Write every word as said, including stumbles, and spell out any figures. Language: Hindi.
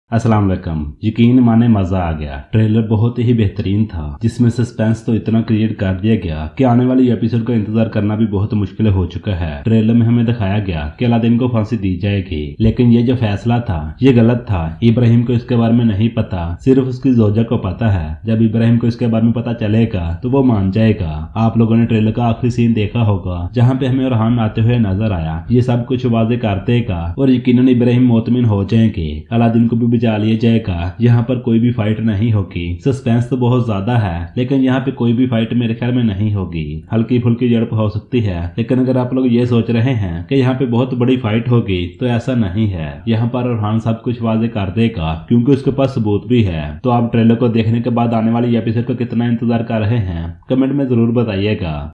अस्सलाम वालेकुम। यकीन माने मजा आ गया। ट्रेलर बहुत ही बेहतरीन था, जिसमें सस्पेंस तो इतना क्रिएट कर दिया गया कि आने वाली एपिसोड का इंतजार करना भी बहुत मुश्किल हो चुका है। ट्रेलर में हमें दिखाया गया कि अलादीन को फांसी दी जाएगी, लेकिन ये जो फैसला था ये गलत था। इब्राहिम को इसके बारे में नहीं पता, सिर्फ उसकी जोजा को पता है। जब इब्राहिम को इसके बारे में पता चलेगा तो वो मान जाएगा। आप लोगों ने ट्रेलर का आखिरी सीन देखा होगा, जहाँ पे हमें रहान आते हुए नजर आया। ये सब कुछ वाजे कर देगा और यकीनन इब्राहिम मोतमिन हो जाएंगे। अलादीन को भी बचा लिया जाएगा। यहाँ पर कोई भी फाइट नहीं होगी। सस्पेंस तो बहुत ज्यादा है, लेकिन यहाँ पे कोई भी फाइट मेरे ख्याल में नहीं होगी। हल्की फुल्की झड़प हो सकती है, लेकिन अगर आप लोग ये सोच रहे हैं कि यहाँ पे बहुत बड़ी फाइट होगी तो ऐसा नहीं है। यहाँ पर अरहान सब कुछ वाजे कर देगा, क्योंकि उसके पास सबूत भी है। तो आप ट्रेलर को देखने के बाद आने वाली एपिसोड का कितना इंतजार कर रहे हैं, कमेंट में जरूर बताइएगा।